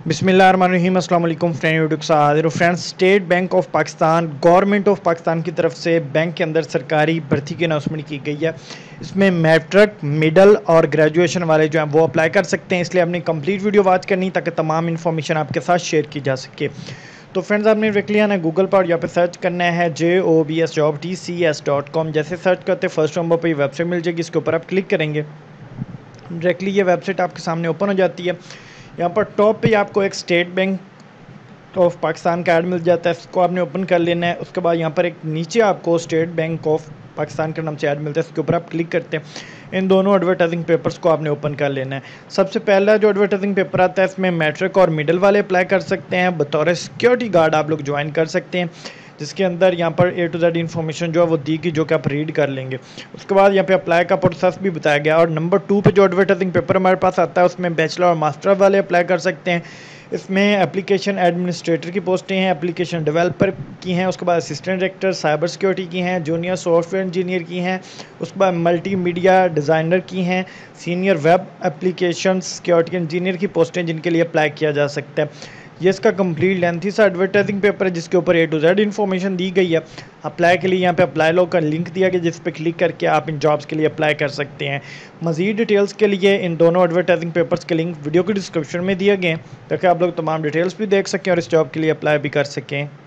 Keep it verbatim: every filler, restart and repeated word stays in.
बिस्मिल्लाहिर्रहमानिर्रहीम अस्सलाम वालेकुम फ्रेंड यूट्यूब से हाजिर हूँ friends. State Bank of Pakistan government of Pakistan की तरफ से बैंक के अंदर सरकारी भर्ती की अनाउंसमेंट की गई है। इसमें मैट्रिक मिडल और ग्रेजुएशन वाले जो हैं वो अप्लाई कर सकते हैं, इसलिए आपने कंप्लीट वीडियो वॉच करनी ताकि तमाम इन्फॉर्मेशन आपके साथ शेयर की जा सके। तो फ्रेंड्स आपने डायरेक्टली आना गूगल पर, यहाँ पे सर्च करना है J O B S job T C S dot com. जैसे सर्च करते फर्स्ट नंबर पर ये वेबसाइट मिल जाएगी, इसके ऊपर आप क्लिक करेंगे, डायरेक्टली ये वेबसाइट आपके सामने ओपन हो जाती है। यहाँ पर टॉप पे आपको एक स्टेट बैंक ऑफ पाकिस्तान का ऐड मिल जाता है, इसको आपने ओपन कर लेना है। उसके बाद यहाँ पर एक नीचे आपको स्टेट बैंक ऑफ पाकिस्तान के नाम से ऐड मिलता है, इसके ऊपर आप क्लिक करते हैं। इन दोनों एडवर्टाइजिंग पेपर्स को आपने ओपन कर लेना है। सबसे पहला जो एडवर्टाइजिंग पेपर आता है इसमें मैट्रिक और मिडिल वाले अप्लाई कर सकते हैं, बतौर सिक्योरिटी गार्ड आप लोग ज्वाइन कर सकते हैं, जिसके अंदर यहाँ पर ए टू जेड इन्फॉर्मेशन जो है वो दी गई, जो कि आप रीड कर लेंगे। उसके बाद यहाँ पे अप्लाई का प्रोसेस भी बताया गया। और नंबर टू पे जो एडवर्टाइजिंग पेपर हमारे पास आता है उसमें बैचलर और मास्टर वाले अप्लाई कर सकते हैं। इसमें एप्लीकेशन एडमिनिस्ट्रेटर की पोस्टें हैं, एप्लीकेशन डेवलपर की हैं, उसके बाद असिस्टेंट डायरेक्टर साइबर सिक्योरिटी की हैं, जूनियर सॉफ्टवेयर इंजीनियर की हैं, उसके बाद मल्टी मीडिया डिज़ाइनर की हैं, senior web application security engineer की पोस्टें जिनके लिए अप्लाई किया जा सकता है। ये इसका कंप्लीट लेंथी सा एडवर्टाइजिंग पेपर है, जिसके ऊपर ए टू जेड इन्फॉर्मेशन दी गई है। अप्लाई के लिए यहाँ पे अप्लाई लो का लिंक दिया गया, जिस पे क्लिक करके आप इन जॉब्स के लिए अप्लाई कर सकते हैं। मज़ीद डिटेल्स के लिए इन दोनों एडवर्टाइजिंग पेपर्स के लिंक वीडियो के डिस्क्रिप्शन में दिए गए हैं, ताकि आप लोग तमाम डिटेल्स भी देख सकें और इस जॉब के लिए अप्लाई भी कर सकें।